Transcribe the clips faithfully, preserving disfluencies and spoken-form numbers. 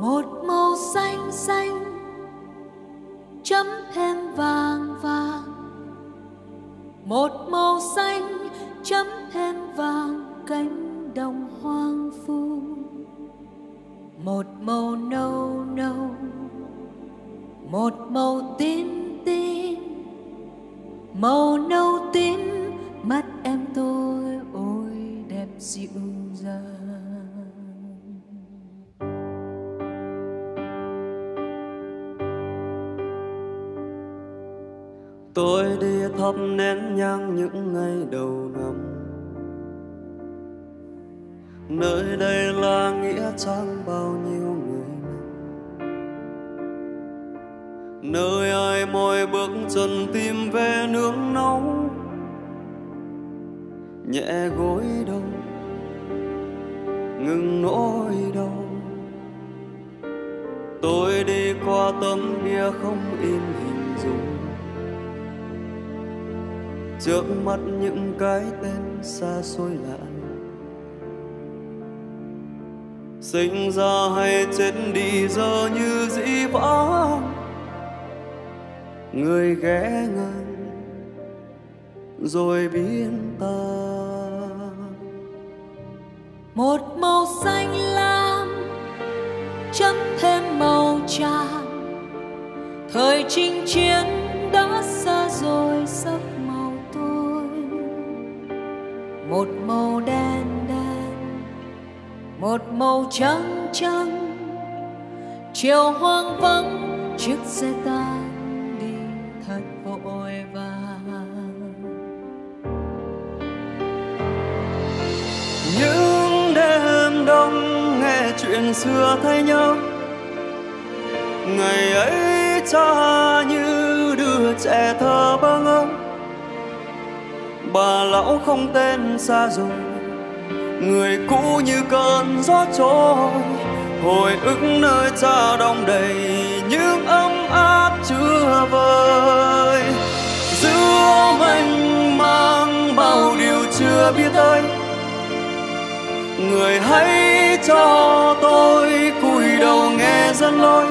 một màu xanh xanh chấm thêm vàng vàng, một màu xanh chấm thêm vàng cánh đồng hoang vu, một màu nâu nâu, một màu tím tím, màu nâu tím mắt em tôi ôi đẹp dịu dàng. Tôi đi thắp nén nhang những ngày đầu năm, nơi đây là nghĩa trang bao nhiêu người, nơi ai mỏi bước chân tìm về nương náu, nhẹ gối đầu ngừng nỗi đau. Tôi đi qua tấm bia không in hình dung, trước mắt những cái tên xa xôi lạ, sinh ra hay chết đi giờ như dĩ vãng, người ghé ngang rồi biến ta. Một màu xanh lam chấm thêm màu tràm, thời chinh chiến đã xa rồi sắc màu tôi. Một màu đen đen, một màu trắng trắng, chiều hoang vắng chiếc xe tan đi thật vội vàng. Những đêm đông nghe chuyện xưa thấy nhớ, ngày ấy cha như đứa trẻ thơ bơ ngơ. Bà lão không tên xa rồi, người cũ như cơn gió trôi, hồi ức nơi cha đong đầy những ấm áp chưa vơi. Giữa mênh mang bao điều chưa biết tới, người hãy cho tôi cúi đầu nghe dẫn lối.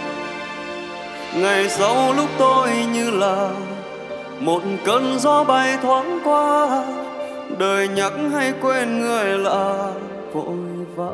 Ngày sau lúc tôi như là một cơn gió bay thoáng qua, đời nhắc hay quên người lạ vội vã.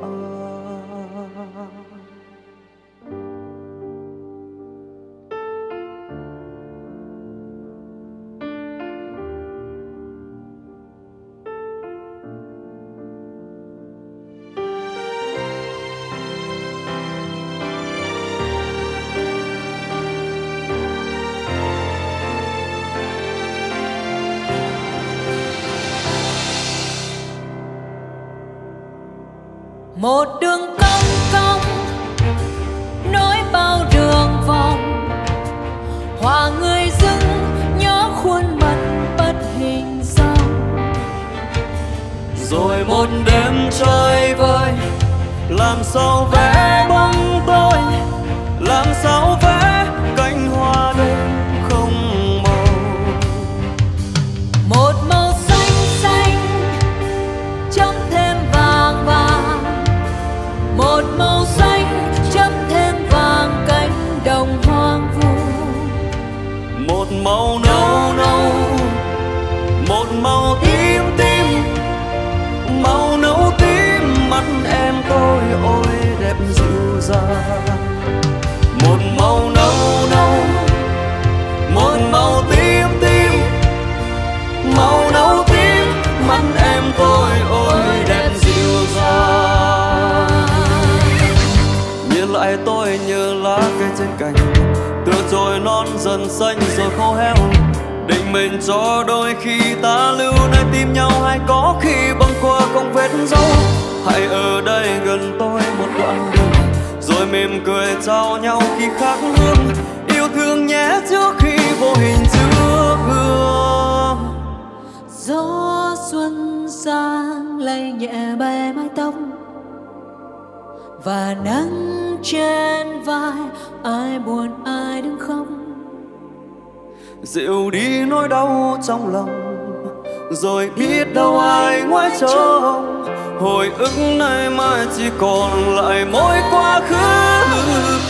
Một đường cong cong nối bao đường vòng, hòa người dưng nhớ khuôn mặt bất hình dong. Rồi một đêm trời vơi, làm sao vẽ bóng tôi, làm sao vẽ cánh hoa đêm không màu. Một màu xanh xanh chấm thêm vàng vàng, một màu xanh chấm thêm vàng cánh đồng hoang vu. Một màu nâu nâu, một màu tím tím, màu nâu tím mắt em tôi ôi đẹp dịu dàng. Một màu nâu nâu, một màu tím tím, màu nâu tím mắt em tôi ôi đẹp dịu dàng. Nhìn lại tôi như lá cây trên cành, tựa trồi non dần xanh rồi khô héo. Định mình cho đôi khi ta lưu nơi tim nhau, hay có khi băng qua không vết dấu. Hãy ở đây gần tôi một đoạn đường, rồi mỉm cười trao nhau khi khác hương. Yêu thương nhé trước khi vô hình trước gương. Gió xuân sang lay nhẹ bay mái tóc, và nắng trên vai ai buồn ai đứng khóc. Dịu đi nỗi đau trong lòng, rồi biết đâu ai ngoái trông. Hồi ức nay mai chỉ còn lại mỗi quá khứ.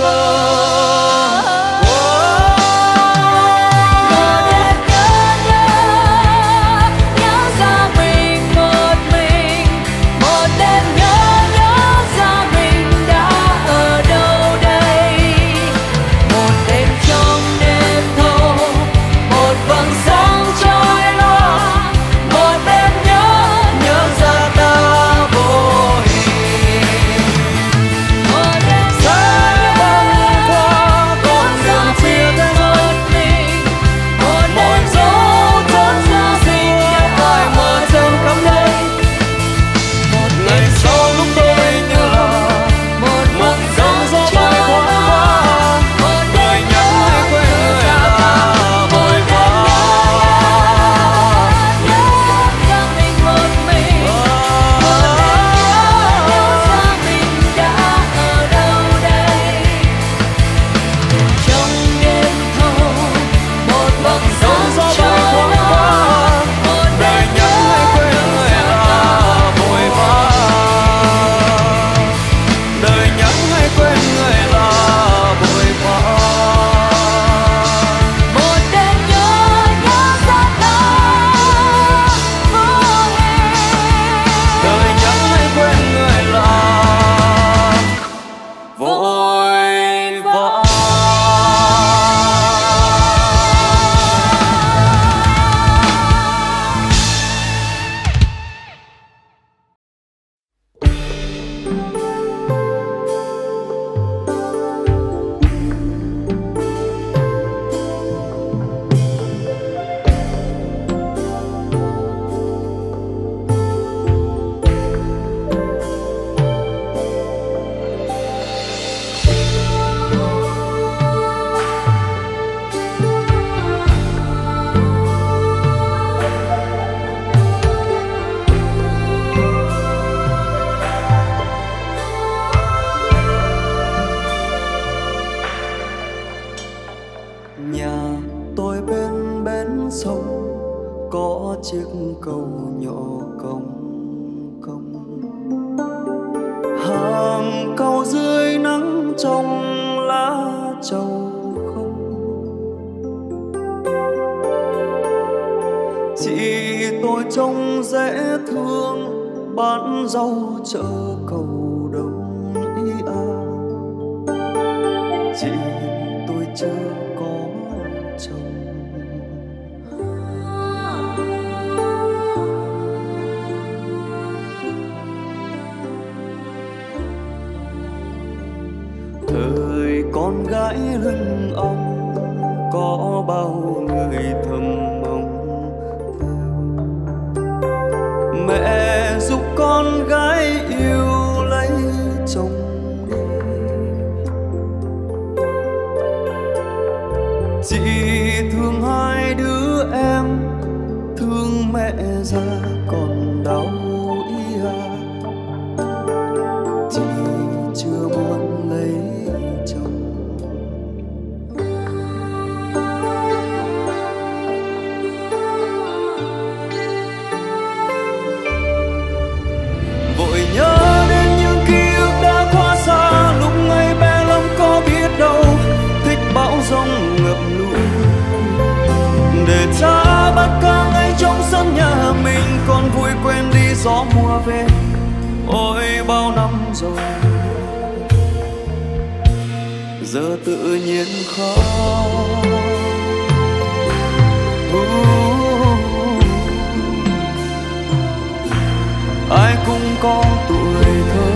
chiếc cầu nhỏ cong cong, hàng cau dưới nắng trong lá trầu không. Chị tôi trông dễ thương, bán rau chợ cầu đông ý à. Chị tôi chưa có chồng. Thời con gái lưng ong có bao người thầm mong, mẹ giúp con gái yêu lấy chồng đi. Chị thương hai đứa em, thương mẹ già còn đau ý à. Chị chưa muốn lấy chồng. Vội nhớ đến những ký ức đã quá xa, lúc ngây bé lắm có biết đâu thích bão giông ngập lụt. Để cha bắt ca ngay trong sân nhà mình, còn vui quên đi gió mùa về. Ôi bao năm rồi giờ tự nhiên khóc. Ai cũng có tuổi thơ,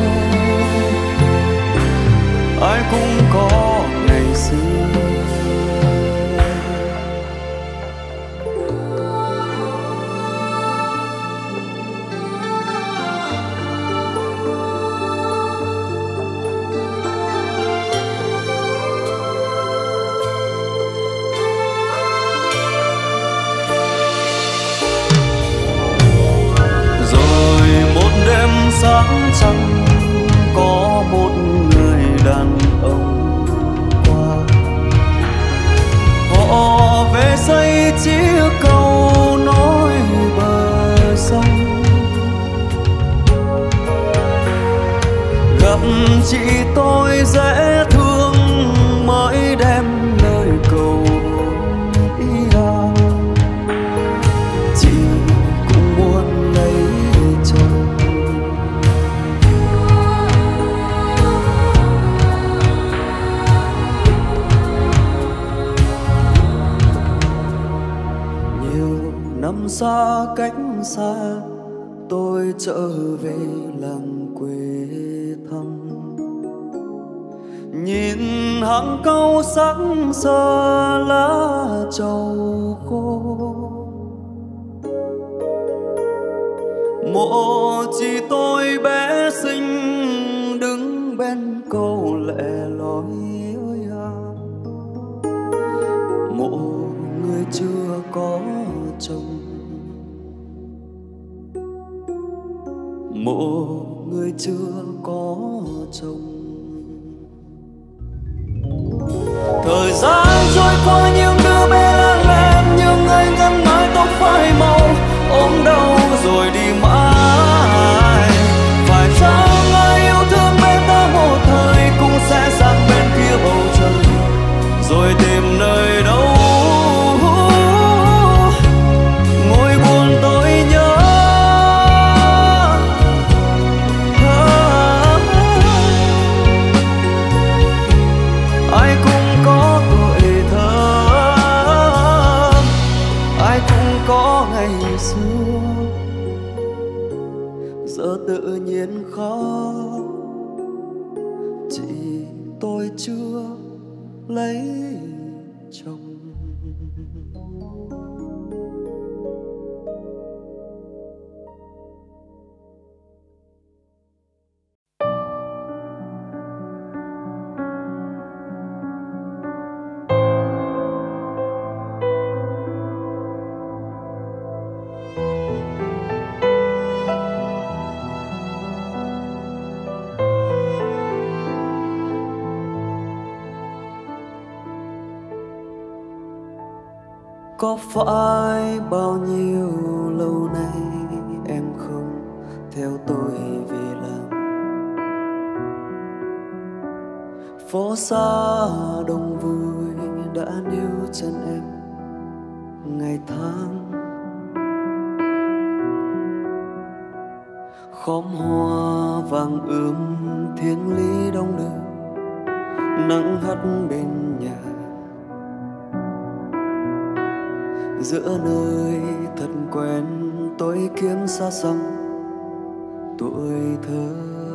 ai cũng có ngày xưa. Sáng trăng có một người đàn ông qua, họ về xây chiếc cầu nối bờ sông. Gặp chị tôi dễ thương, xa cách xa, tôi trở về làng quê thăm. Nhìn hàng cau sắc sơ lá trầu khô, mộ chỉ tôi bé xinh đứng bên cầu lẻ loi ơi à. Mộ người chưa có chồng, mộ người chưa có chồng. Thời gian trôi qua những đứa bé lớn lên, nhưng anh ngăn mái tóc phai màu ôm đau rồi đi mãi. Phải chăng ai yêu thương bên ta một thời cũng sẽ sang bên kia bầu trời rồi tìm nơi đâu ngồi buồn tôi nhớ. Ai cũng có tuổi thơ, ai cũng có ngày xưa, giờ tự nhiên khóc, chỉ tôi chưa lấy chồng. Có phải bao nhiêu lâu nay em không theo tôi về làng? Phố xa đông vui đã níu chân em ngày tháng. Khóm hoa vàng ươm thiêng lý đông đưa, nắng hắt bên nhà. Giữa nơi thật quen tôi kiếm xa xăm tuổi thơ.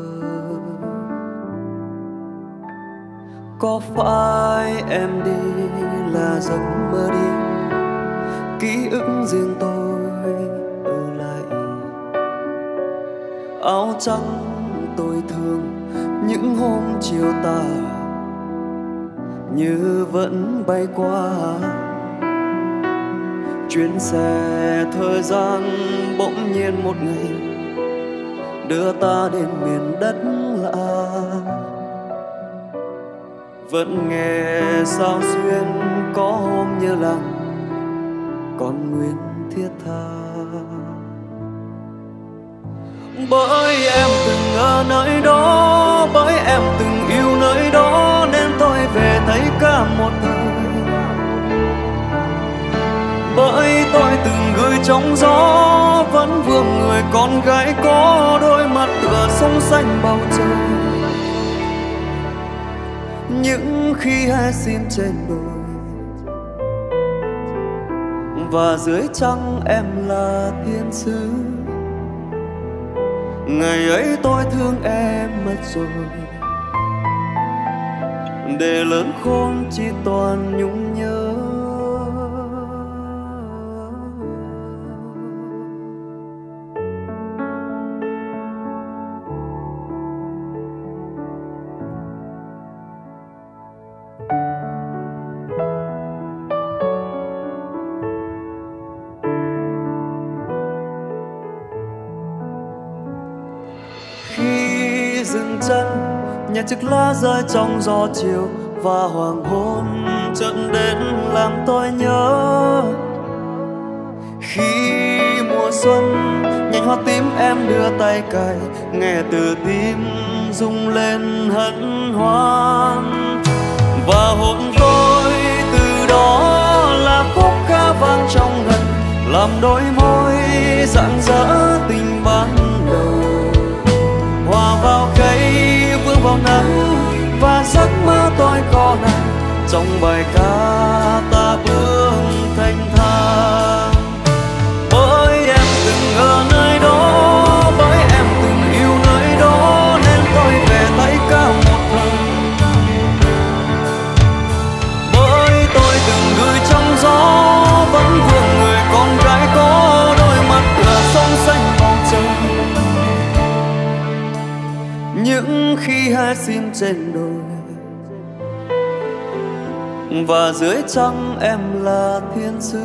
Có phải em đi là giấc mơ đi, ký ức riêng tôi ở lại. Áo trắng tôi thương những hôm chiều tà như vẫn bay qua. Chuyến xe thời gian bỗng nhiên một ngày đưa ta đến miền đất lạ. Vẫn nghe sao xuyên có hôm như làng còn nguyên thiết tha. Bởi em từng ở nơi đó, bởi em từng yêu nơi đó, nên tôi về thấy cả một thời. Bởi tôi từng gửi trong gió, vẫn vương người con gái có đôi mắt tựa sông xanh bầu trời. Những khi hai xin trên đồi và dưới trăng em là thiên sứ. Ngày ấy tôi thương em mất rồi, để lớn khôn chỉ toàn nhung nhớ. Dừng chân nhặt chiếc lá rơi trong gió chiều, và hoàng hôn chợt đến làm tôi nhớ. Khi mùa xuân nhành hoa tím em đưa tay cài, nghe từ tim rung lên hân hoan. Và hôn tôi từ đó là khúc ca vang trong ngần, làm đôi môi rạng rỡ tình ban đầu. Hòa vào cây vương vào nắng, và giấc mơ tôi có nàng trong bài ca ta bước thanh thang. những khi hai sim trên đồi, và dưới trăng em là thiên sứ.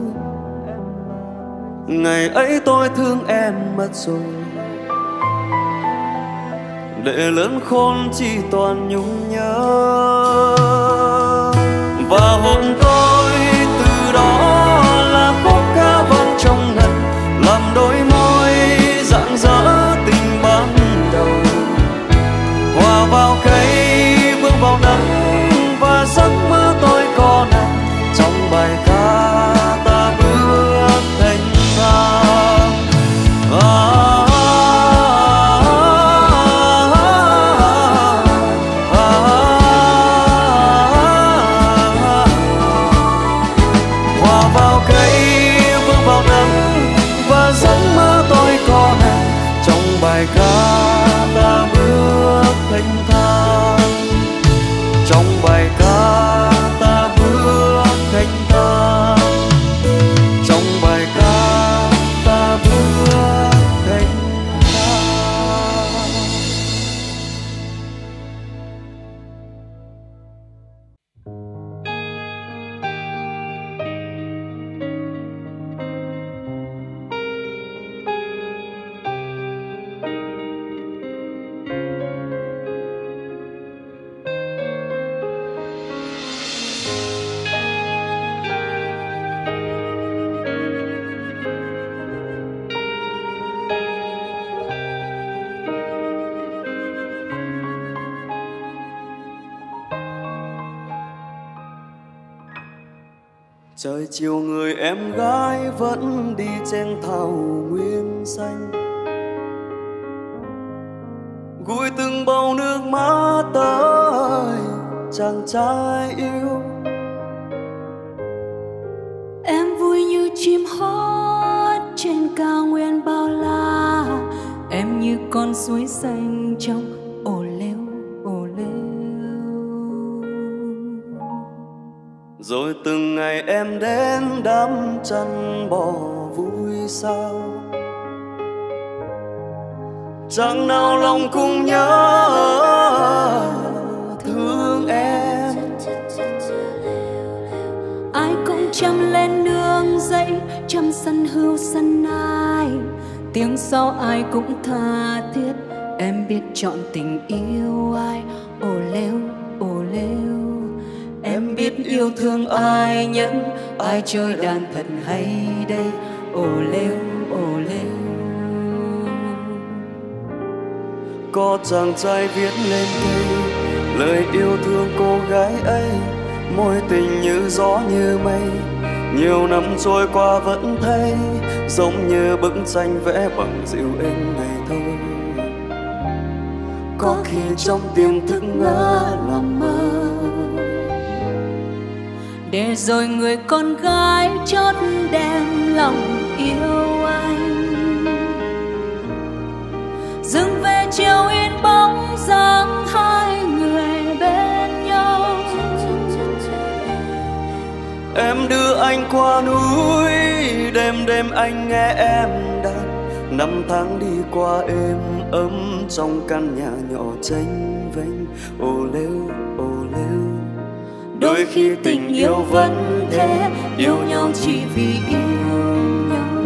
Ngày ấy tôi thương em mất rồi, để lớn khôn chỉ toàn nhung nhớ. Và hồn tôi từ đó là khúc ca vang trong ngần, làm đôi môi rạng rỡ tình ban đầu. Hòa vào cây vương vào nắng, và giấc mơ tôi có nằm trong bài ca ta bước thanh thang. À, bài ca ta bước thanh thang, trong bài ca ta bước thanh thang, trong bài ca ta bước thanh thang. Trời chiều người em gái vẫn đi trên thảo nguyên xanh, gùi từng bầu nước mắt tới chàng trai yêu. Em vui như chim hót trên cao nguyên bao la, em như con suối xanh trong ồ lêu ồ lêu. Rồi từng ngày em đến đám chăn bò vui sao, chẳng nào lòng cùng nhớ thương em. Ai cũng chăm lên nương dãy, chăm săn hươu săn nai, tiếng sau ai cũng tha thiết. Em biết chọn tình yêu ai, ồ lêu ồ lêu. Em biết yêu thương ai nhẫn, ai chơi đàn thật hay đây, ồ lêu ồ lêu. Có chàng trai viết lên cây lời yêu thương cô gái ấy, mối tình như gió như mây, nhiều năm trôi qua vẫn thấy giống như bức tranh vẽ bằng dịu êm ngày thơ. Có khi trong tiềm thức ngỡ làm mơ, để rồi người con gái chót đem lòng yêu anh, dừng về chiều in bóng dáng hai người bên nhau. Em đưa anh qua núi, đêm đêm anh nghe em đàn. Năm tháng đi qua êm ấm trong căn nhà nhỏ chênh vênh, ồ lêu ồ lêu. Đôi khi tình yêu vẫn thế, yêu nhau chỉ vì yêu nhau.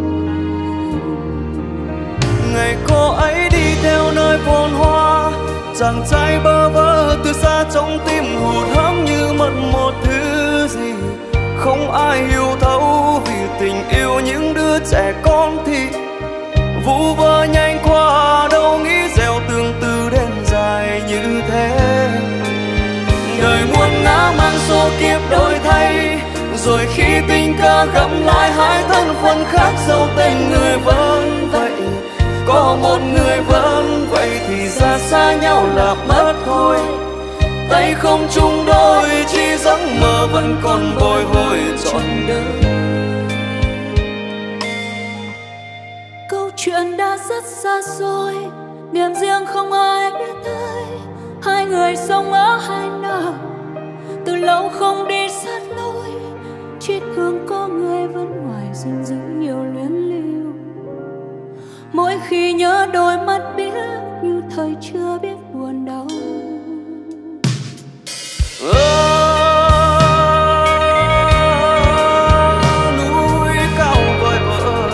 Ngày cô ấy đi theo nơi phồn hoa, chàng trai bơ vơ từ xa trong tim hụt hẫng như mất một thứ gì không ai hiểu thấu. Vì tình yêu những đứa trẻ con thì vu vơ nhanh qua, đâu nghĩ gieo tương tư đến dài như thế. Đời muôn ngã mang số kiếp đổi thay, rồi khi tình cờ gặp lại hai thân phận khác, dấu tên người vẫn vậy. Có một người vẫn vậy thì ra xa nhau là mất thôi. Tay không chung đôi, chỉ giấc mơ vẫn còn bồi hồi trọn đời. Câu chuyện đã rất xa xôi, niềm riêng không ai biết tới. Hai người sống ở hai nơi, từ lâu không đi sát lối. Chỉ thương có người vẫn ngoài gìn giữ nhiều luyến lưu. Mỗi khi nhớ đôi mắt biết như thời chưa biết buồn đau. Núi cao vời vợi,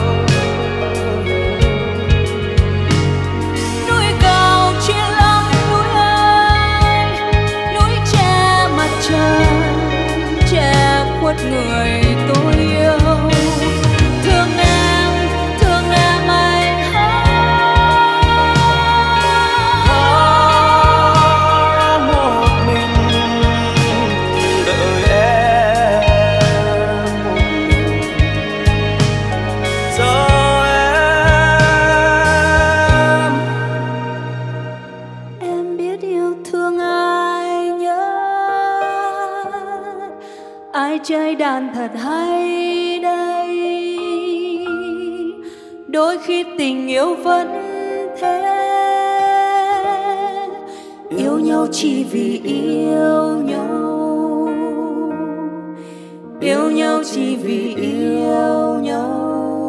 núi cao chỉ là núi ai, núi che mặt trời, che khuất người tôi yêu. Thương em, thương em anh hát một mình đợi em một mình chờ em. em biết yêu thương ai nhất, ai chơi đàn thật hay đây. Đôi khi tình yêu vẫn thế, yêu nhau chỉ vì yêu nhau, yêu nhau chỉ vì yêu nhau.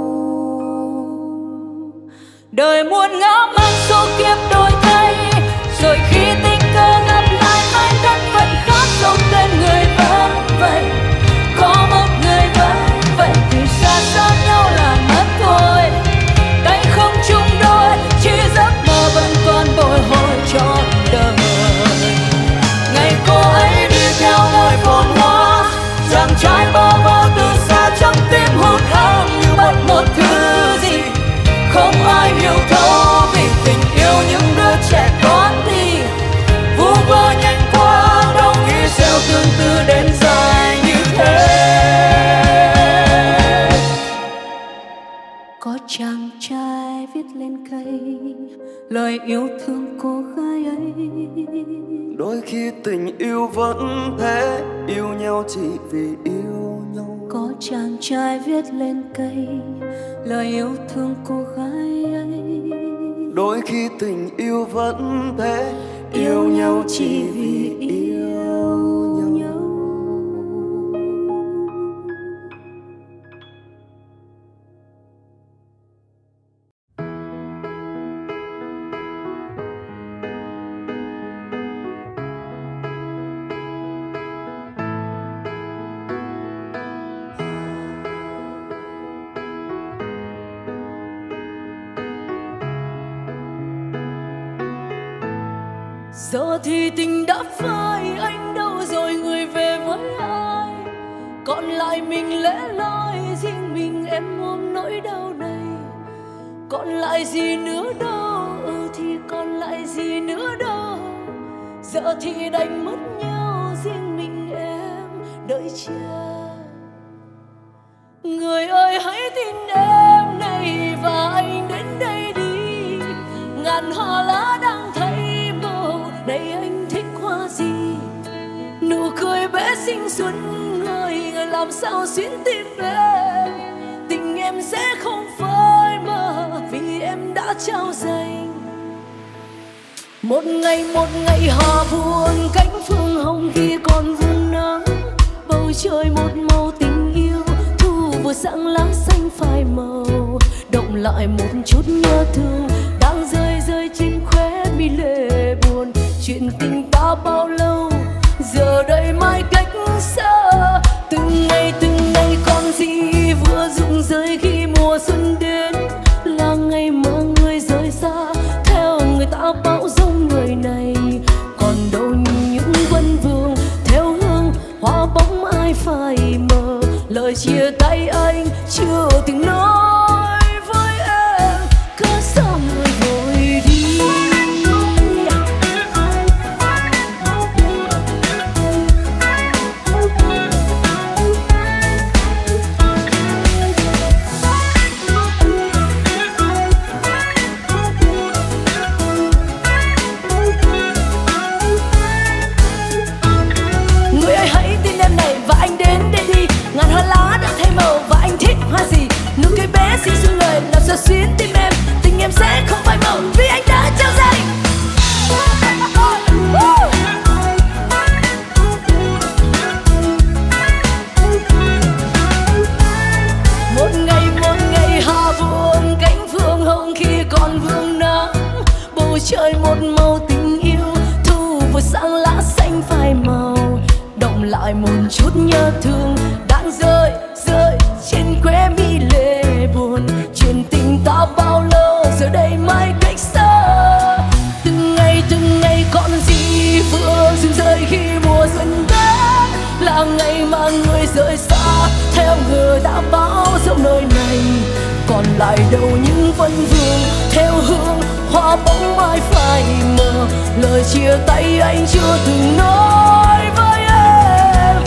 Đời muôn ngã mang số kiếp đổi thay, rồi khi tình cờ gặp lại hai thân phận khác, không tên người vẫn vậy, có một người vẫn vậy, thì xa xa nhau là mất thôi. Cánh không chung đôi, chỉ giấc mơ vẫn còn bồi hồi trọn đời. Ngày cô ấy đi theo lời phồn hoa, chàng trai bơ vơ từ xa trong tim hụt hẫng như mất một thứ gì không ai hiểu thấu. Vì tình yêu những đứa trẻ con thì vu vơ nhanh quá, đâu nghĩ gieo tương tư đến dài như thế. Có chàng trai viết lên cây lời yêu thương cô gái ấy. Đôi khi tình yêu vẫn thế, yêu nhau chỉ vì yêu nhau. Có chàng trai viết lên cây lời yêu thương cô gái ấy. Đôi khi tình yêu vẫn thế, yêu nhau chỉ vì yêu nhau. Giờ thì tình đã phai, anh đâu rồi, người về với ai? Còn lại mình lẻ loi, riêng mình em ôm nỗi đau này. Còn lại gì nữa đâu, ừ thì còn lại gì nữa đâu. Giờ thì đành mất nhau, riêng mình em đợi chờ. Người ơi hãy tin em này, và anh đến đây đi. Ngàn hoa lá đang thấy đây anh thích hoa gì, nụ cười bé xinh xuân người làm sao xuyến tim em. Tình em sẽ không phai mờ vì em đã trao dành. Một ngày một ngày hòa buồn, cánh phương hồng khi còn vương nắng. Bầu trời một màu tình yêu, thu vừa sáng lá xanh phai màu. Động lại một chút nhớ thương đang rơi rơi trên khóe mi lệ buồn. Chuyện tình ta bao lâu giờ đây mai cách xa. Từng ngày từng ngày còn gì vừa rụng rơi khi mùa xuân đến. Là ngày mà người rời xa theo người ta bão giông người này. Còn đâu những vân vương theo hương hoa bóng ai phai mờ. Lời chia tay anh chưa từng nói với em, cớ sao người vội đi. lại một chút nhớ thương đang rơi rơi trên khóe mi lệ buồn. Chuyện tình ta bao lâu giờ đây mãi cách xa. Từng ngày từng ngày còn gì vừa dừng rơi khi mùa xuân đến, là ngày mà người rời xa theo người đã báo trong nơi này. Còn lại đâu những vân vương theo hương hoa bóng mãi phai mờ, lời chia tay anh chưa từng nói với em.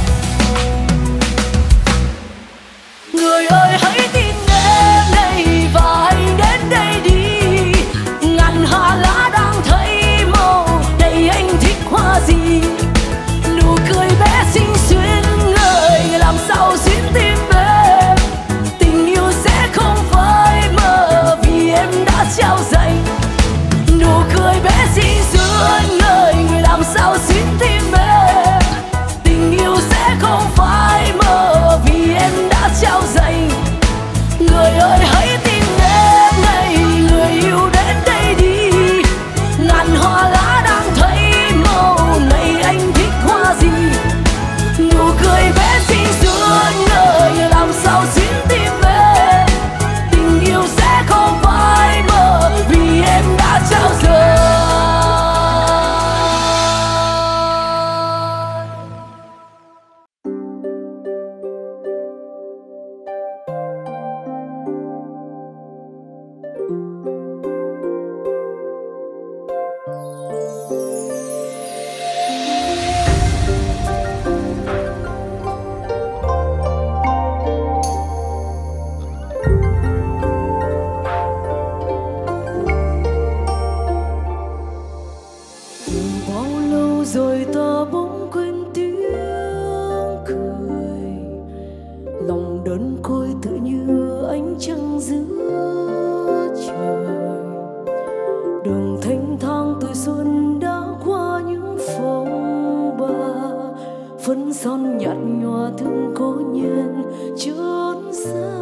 Người ơi hãy tin em đây và anh đến đây đi. Ngàn hoa lá đang thấy màu đây, anh thích hoa gì? Nụ cười bé xinh xuyên người làm sao xuyến tim em. Tình yêu sẽ không phải mơ vì em đã trao dành. Nụ cười bé xinh xuyên người người làm sao xuyến tim em. Tình yêu sẽ không phải mơ vì em đã trao dành. Người ơi hãy tin em này, người yêu đến đây đi. Ngàn hoa lá đang thấy màu này, anh thích hoa gì? Nụ cười bé xinh xuyên người làm sao xuyến tim em. Tình yêu sẽ không phải mơ vì em đã trao dâng. Bao lâu rồi ta bỗng quên tiếng cười, lòng đơn côi tự như ánh trăng giữa trời. Đường thanh thang tuổi xuân đã qua những phong ba, phấn son nhạt nhòa thương cố nhân chốn xa.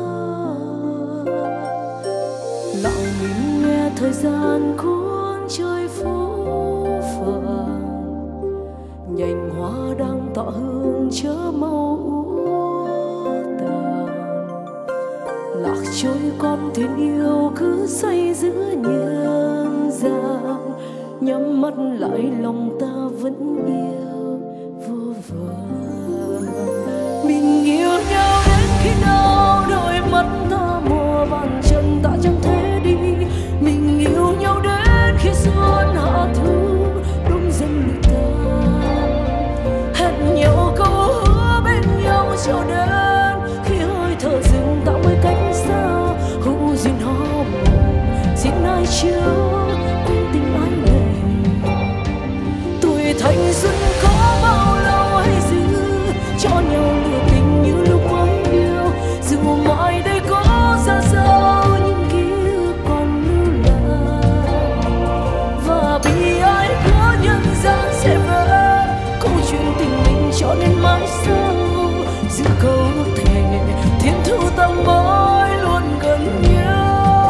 Lặng nhìn nghe thời gian cuốn trôi phố phàng, nhành hoa đang tỏa hương chớ mau úa tàn. Lạc trôi con thuyền yêu cứ say giữa nhân gian, nhắm mắt lại lòng ta vẫn yêu vô vàn. Mình yêu nhau đến khi nào đôi mắt ta mùa bàn chân ta chẳng thể đi. Mình yêu nhau đến khi xuân hạ thu đông dần lụi tàn. Hẹn nhau câu hứa bên nhau cho đến khi hơi thở dừng tạo mới cách xa. Hữu duyên hò mộng xin ai chưa quên tình ai này. Tuổi thanh xuân có bao lâu hay giữ cho nhau lửa tình như lúc mới yêu. Dù mọi đây có xa sao những ký ức còn lưu lại, và bi ai của nhân gian sẽ vỡ câu chuyện tình mình cho nên mãi sau. Giữ câu ước thề thiên thu tâm mối luôn gần nhau.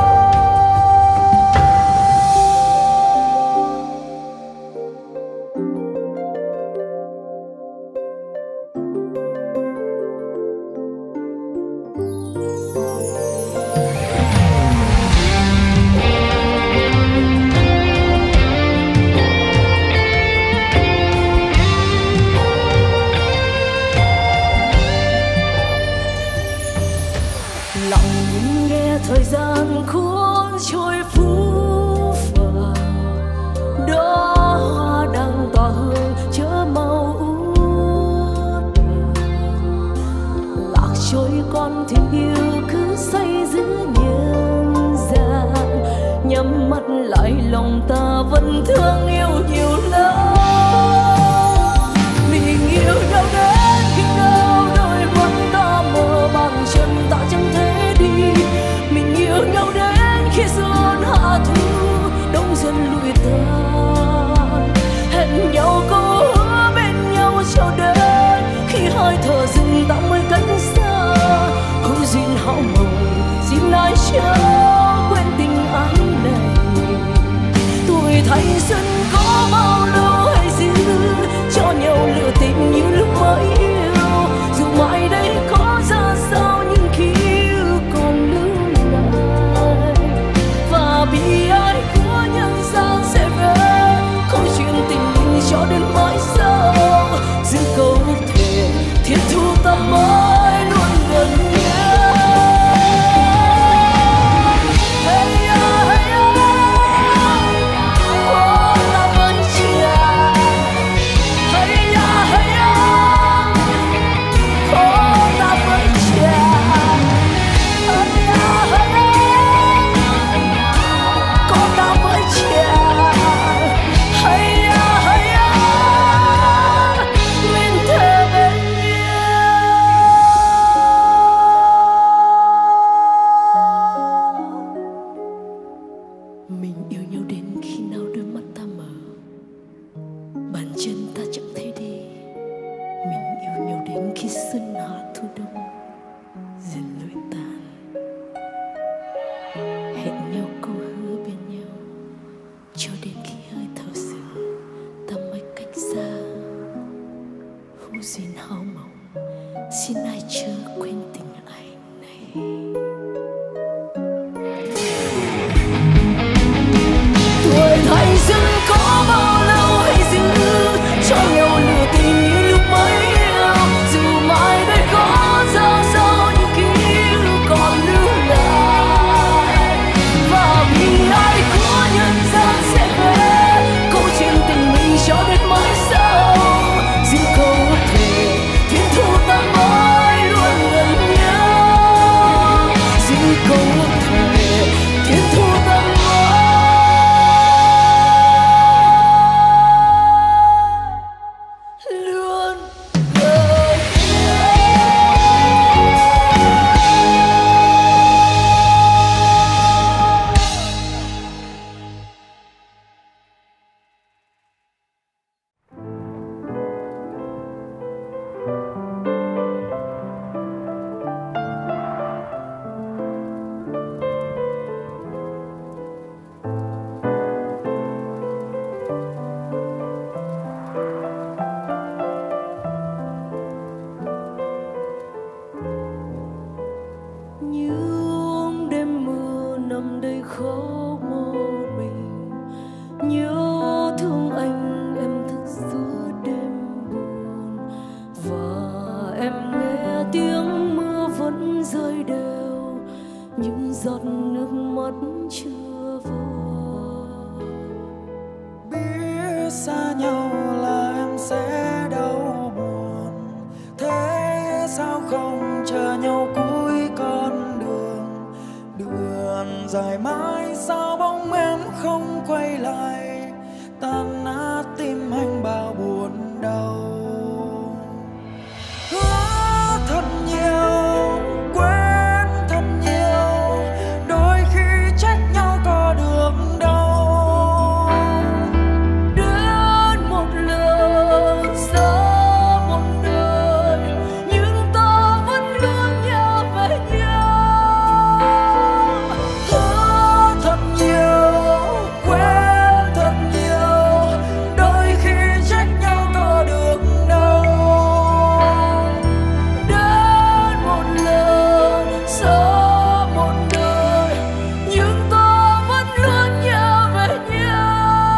Lặng nhìn nghe thời gian cuốn trôi phũ phàng, đó hoa đang tỏa hương chớ mau úa tàn. Lạc trôi con thuyền yêu cứ say giữa nhân gian, nhắm mắt lại lòng ta vẫn thương yêu nhiều lắm. Mình yêu nhau đến khi nào đôi mắt ta mờ bằng chân ta chẳng thể đi. Mình yêu nhau đến khi xuân hạ thu đông dần lụi tàn. Hẹn nhau câu hứa bên nhau cho đến khi hơi thở dừng ta mới cách xa. Hữu duyên hão mộng xin ai chớ quên tình ái này. Tuổi thanh xuân có bao khi xuân hạ thu đông dần lụi tàn. Hẹn nhau câu hứa bên nhau cho đến khi hơi thở dừng ta mới cách xa. Hữu duyên hao mộng, xin ai chớ quên tình anh này. Tuổi thanh xuân có bao lâu hãy giữ cho nhau lửa tình như lúc mới yêu. Dù mai đây có sao sao những ký ức còn lưu lại. Và vì ai có nhân gian sẽ về câu chuyện tình mình cho đến mãi sau. Xin câu thề thiên thu ta mãi luôn gần nhau. Xin câu thề thiên thu ta mãi luôn gần những đêm mưa nằm đây khó một mình. Nhớ thương anh em thức giữa đêm buồn. Và em nghe tiếng mưa vẫn rơi đều, những giọt nước mắt chưa vơi. Biết xa nhau là em sẽ đau buồn, thế sao không chờ nhau cuối con đường. Đường dài mãi sao bóng em không quay lại, tan nát tim anh bao buồn đau. Hứa thật nhiều, quên thật nhiều, đôi khi trách nhau có được đâu. Đến một lần xa một đời, nhưng ta vẫn luôn nhớ về nhau. Hứa thật nhiều, quên thật nhiều, đôi khi trách nhau có được đâu. Đến một lần xa một đời, nhưng ta vẫn luôn nhớ về nhau.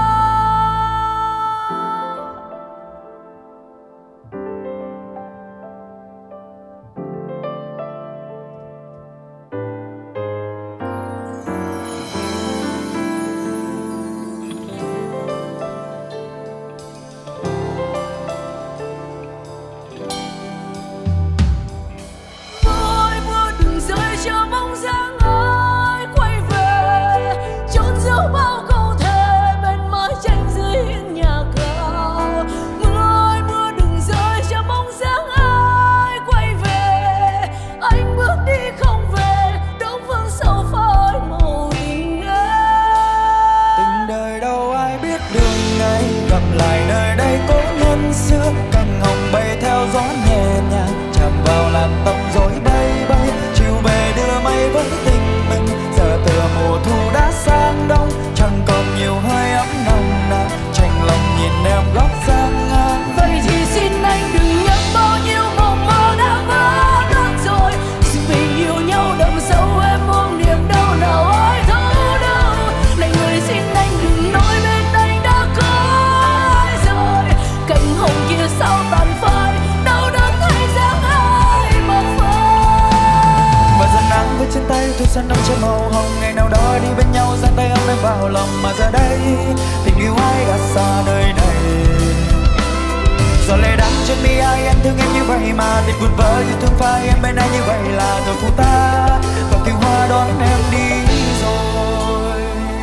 Mỗi mưa đừng rơi cho bóng dáng ai quay về, chôn giấu bao câu thề bên mái tranh dưới hiên nhà cao. Mỗi mưa đừng rơi cho bóng dáng ai quay về, anh bước đi không về đông phương sâu phai màu tình em. Tình đời đâu ai biết đường ngày, gặp lại nơi đây cố nhân xưa. Cành hồng bay theo gió nhẹ nhàng, chạm vào làn tóc rối bay bay. Chiều về đưa mây với tình mình, giờ tựa mùa thu đã sang đông. Chẳng còn nhiều hơi ấm nồng nàn, chạnh lòng nhìn em góc sang ngang. Vậy thì xin anh đừng nhắc bao nhiêu mộng mơ đã vỡ tan rồi. Sự tình yêu nhau đậm sâu em ôm niềm đau nào ai thấu đâu. Này người xin anh đừng nói bên anh đã có ai rồi. Cành hồng kia sao tàn phai, đau đớn thay dáng ai mà phai. Và dần nắng với trên tay thu xuân đắm trên màu hồng. Ngày nào đó đi bên nhau giang tay ôm em vào lòng. Mà giờ đây tình yêu ai đã xa nơi này. Giọt lệ đắng trên mi ai em thương em như vậy mà tình buồn vỡ như thương phai em bên anh như vậy là thôi phụ ta. Và kiều hoa đón em đi rồi.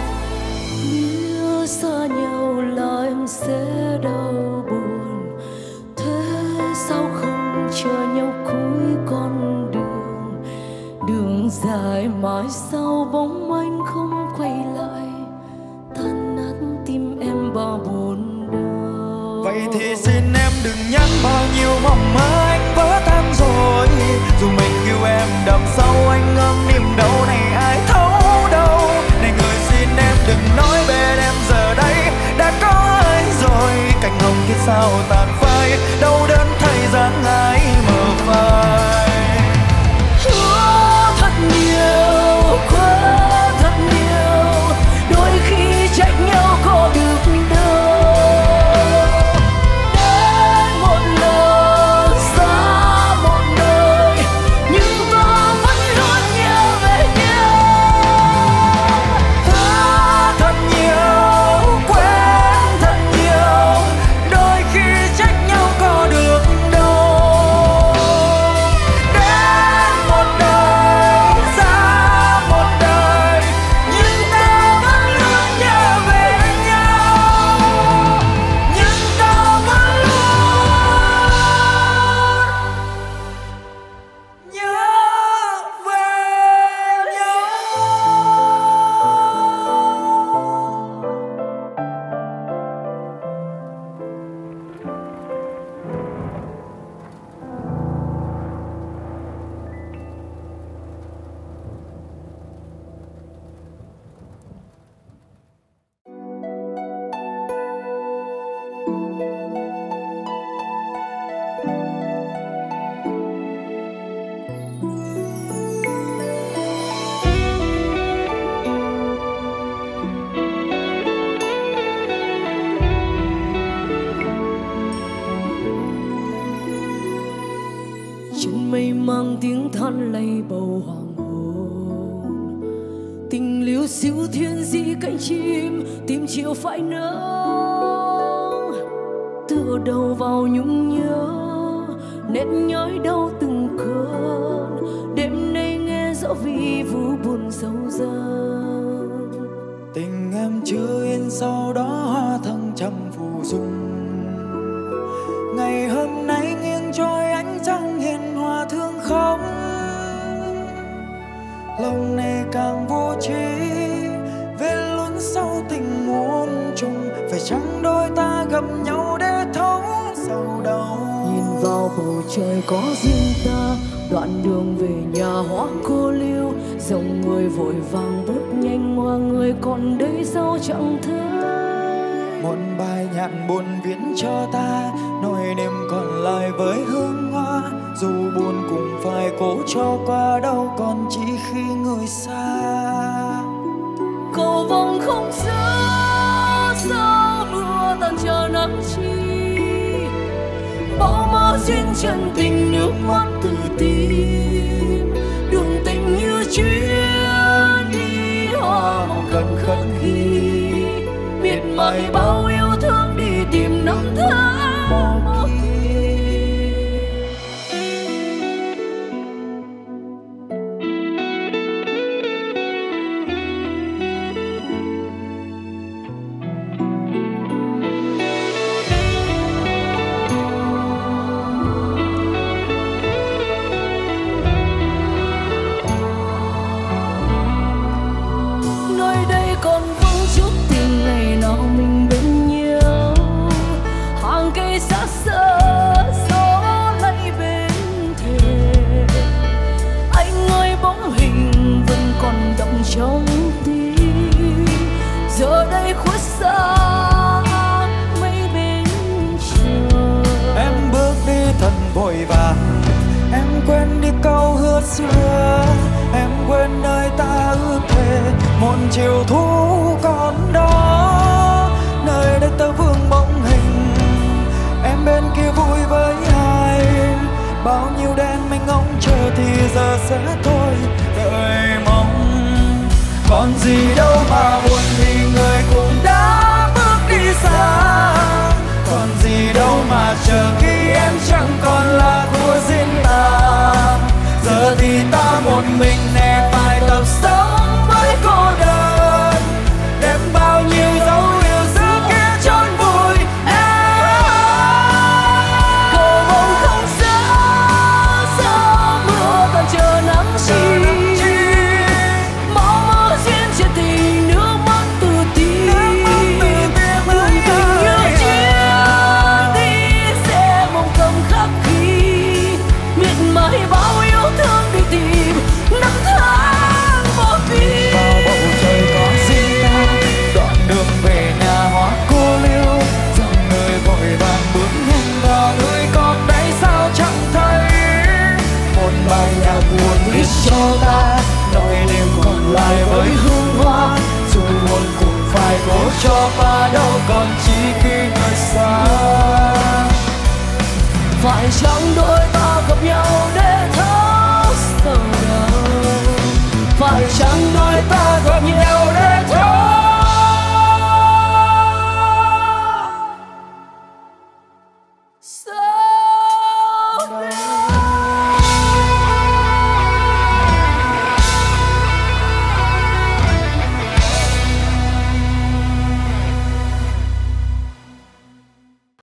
Biết xa nhau là em sẽ đau buồn, thế sao không chờ nhau cuối con đường. Đường dài mãi sau bóng anh không quay lại, tan nát tim em bao buồn đau. Vậy thì xin em đừng nhắn bao nhiêu mong mơ anh vỡ tan. góc sau anh ngâm niềm đau này ai thấu đâu. Này người xin em đừng nói bên em giờ đây đã có ai rồi. Cành hồng kia sao tàn phai, đau đớn thay dáng ai mờ phai. Hứa thật nhiều, quên thật nhiều, đôi khi trách nhau có được đâu. Đến một lần xa một đời, nhưng ta vẫn luôn nhớ về nhau. Hứa thật nhiều, quên thật nhiều, đôi khi trách nhau có được đâu. Đến một đời, xa một đời, nhưng ta vẫn luôn nhớ về nhau. Nhưng ta vẫn luôn nhớ về Chân mây mang tiếng than lay bầu hoàng hôn, tình liêu xiêu thiên di cánh chim tìm chiều phải nắng. Tựa đầu vào nhung nhớ, nét nhói đau từng cơn. Đêm nay nghe rõ vi vu buồn sâu dần. tình em chưa yên sau đó hoa thăng trầm phù dung. Ngày hôm nay nghiêng trôi ánh trăng hiền hòa thương không. Lòng này càng vô trí, về luôn sau tình muôn trùng. Phải chăng đôi ta gặp nhau để thấu sầu đau. Nhìn vào bầu trời có riêng ta, đoạn đường về nhà hoa cô liêu. Dòng người vội vàng bước nhanh, hoa người còn đây sao chẳng thấy. Một bài nhạc buồn viết cho ta, nỗi niềm còn lại với hương hoa. Dù buồn cũng phải cố cho qua, đâu còn chỉ khi người xa. Cầu vồng không gió, sao mưa tan chờ nắng chi. Bao mơ duyên chân tình, nước mắt từ tim. Đường tình như chuyến đi hoa mộng gần khắc ghi. Miệt mài bao yêu thương đi tìm năm tháng bỏ đi. Nơi đây còn vương chút tình ngày nào mình bên nhau. Hàng cây xa xơ gió lay bên thềm. Anh ơi bóng hình vẫn còn đậm trong tim. Giờ đây khuất xa mây bên trời. Em bước đi thật vội vàng, em quên đi câu hứa xưa. Em quên nơi ta ước thề một chiều thu còn đó. Nơi đây ta vương bóng hình, em bên kia vui với ai. Bao nhiêu đêm anh ngóng chờ thì giờ sẽ thôi đợi mong. Còn gì đâu mà buồn vì người cũng đã bước đi xa. Còn gì đâu mà chờ khi em chẳng còn là của riêng ta. Giờ thì ta một mình nè phải tập sống với cô đơn. Đem bao nhiêu dấu yêu xưa kia chôn vùi em. Cầu vồng không gió, gió mưa tan chờ nắng chi. Máu mơ duyên trên tình, nước mắt từ tim. Đường tình như chuyến đi xem còn chi khi người xa. Phải chăng đôi ta